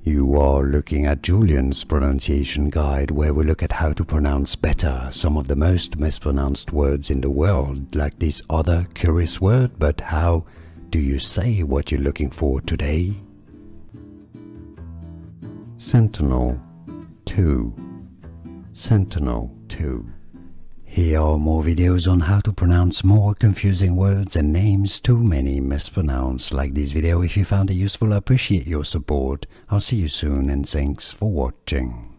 You are looking at Julian's pronunciation guide, where we look at how to pronounce better some of the most mispronounced words in the world, like this other curious word. But how do you say what you're looking for today? Sentinel 2. Sentinel 2. Here are more videos on how to pronounce more confusing words and names too many mispronounced. Like this video if you found it useful. I appreciate your support. I'll see you soon and thanks for watching.